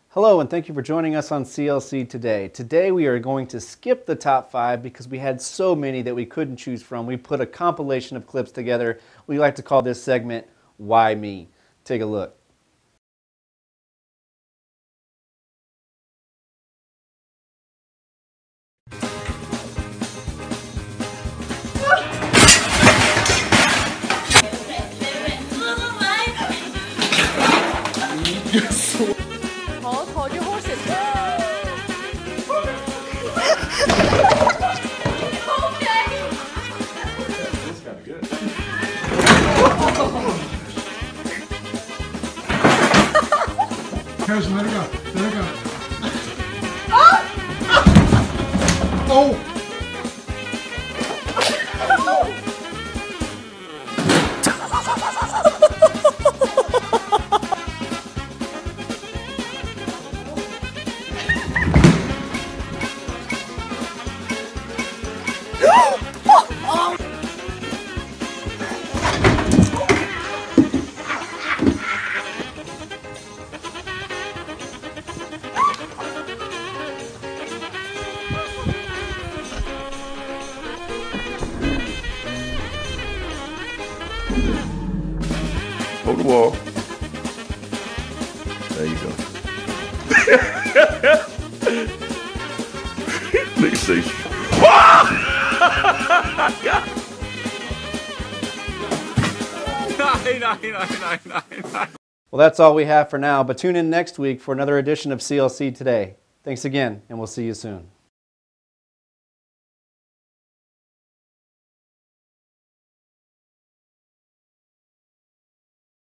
Hello and thank you for joining us on CLC Today. Today we are going to skip the top 5 because we had so many that we couldn't choose from. We put a compilation of clips together. We like to call this segment, Why Me? Take a look. Told your horses. That's kind of good. Harrison, let her go. Let her go. Oh! Hold the ball. There you go. Nigga say, Well, that's all we have for now, but tune in next week for another edition of CLC Today. Thanks again, and we'll see you soon.